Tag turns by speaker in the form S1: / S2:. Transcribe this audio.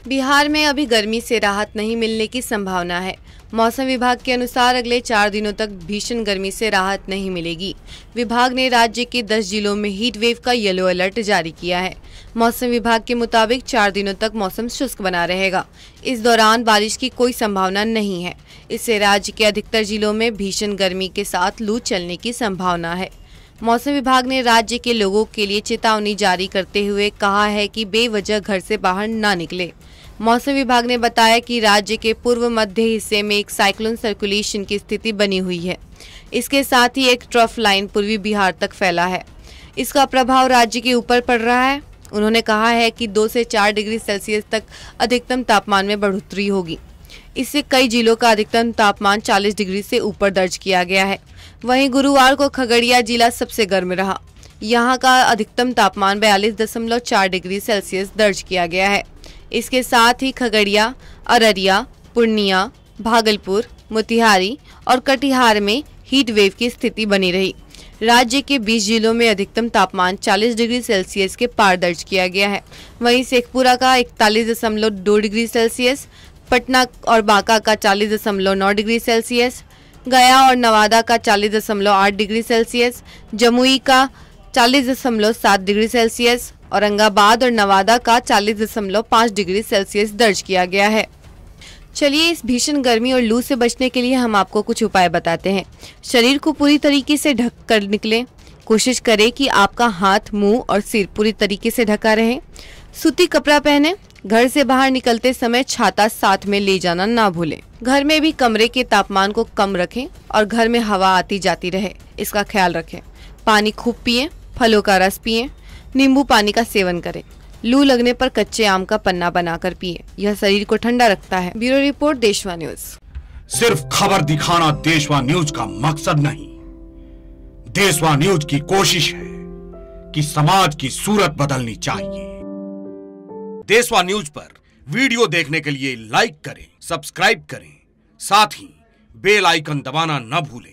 S1: बिहार में अभी गर्मी से राहत नहीं मिलने की संभावना है। मौसम विभाग के अनुसार अगले 4 दिनों तक भीषण गर्मी से राहत नहीं मिलेगी। विभाग ने राज्य के 10 जिलों में हीट वेव का येलो अलर्ट जारी किया है। मौसम विभाग के मुताबिक 4 दिनों तक मौसम शुष्क बना रहेगा। इस दौरान बारिश की कोई संभावना नहीं है। इससे राज्य के अधिकतर जिलों में भीषण गर्मी के साथ लू चलने की संभावना है। मौसम विभाग ने राज्य के लोगों के लिए चेतावनी जारी करते हुए कहा है कि बेवजह घर से बाहर ना निकले। मौसम विभाग ने बताया कि राज्य के पूर्व मध्य हिस्से में एक साइक्लोन सर्कुलेशन की स्थिति बनी हुई है। इसके साथ ही एक ट्रफ लाइन पूर्वी बिहार तक फैला है। इसका प्रभाव राज्य के ऊपर पड़ रहा है। उन्होंने कहा है कि 2 से 4 डिग्री सेल्सियस तक अधिकतम तापमान में बढ़ोतरी होगी। इससे कई जिलों का अधिकतम तापमान 40 डिग्री से ऊपर दर्ज किया गया है। वहीं गुरुवार को खगड़िया जिला सबसे गर्म रहा। यहाँ का अधिकतम तापमान 42.4 डिग्री सेल्सियस दर्ज किया गया है। इसके साथ ही खगड़िया, अररिया, पूर्णिया, भागलपुर, मोतिहारी और कटिहार में हीट वेव की स्थिति बनी रही। राज्य के 20 जिलों में अधिकतम तापमान 40 डिग्री सेल्सियस के पार दर्ज किया गया है। वहीं शेखपुरा का 41.2 डिग्री सेल्सियस, पटना और बांका का 40.9 डिग्री सेल्सियस, गया और नवादा का 40.8 डिग्री सेल्सियस, जमुई का 40.7 डिग्री सेल्सियस, औरंगाबाद और नवादा का 40.5 डिग्री सेल्सियस दर्ज किया गया है। चलिए इस भीषण गर्मी और लू से बचने के लिए हम आपको कुछ उपाय बताते हैं। शरीर को पूरी तरीके से ढक कर निकलें। कोशिश करें कि आपका हाथ, मुंह और सिर पूरी तरीके से ढका रहे। सूती कपड़ा पहने। घर से बाहर निकलते समय छाता साथ में ले जाना ना भूलें। घर में भी कमरे के तापमान को कम रखें और घर में हवा आती जाती रहे, इसका ख्याल रखें। पानी खूब पिएं, फलों का रस पिएं, नींबू पानी का सेवन करें। लू लगने पर कच्चे आम का पन्ना बनाकर पिएं, यह शरीर को ठंडा रखता है। Bureau report, Deshwa News.
S2: सिर्फ खबर दिखाना देशवा न्यूज का मकसद नहीं। देशवा न्यूज की कोशिश है कि समाज की सूरत बदलनी चाहिए। देशवा न्यूज पर वीडियो देखने के लिए लाइक करें, सब्सक्राइब करें, साथ ही बेल आइकन दबाना न भूलें।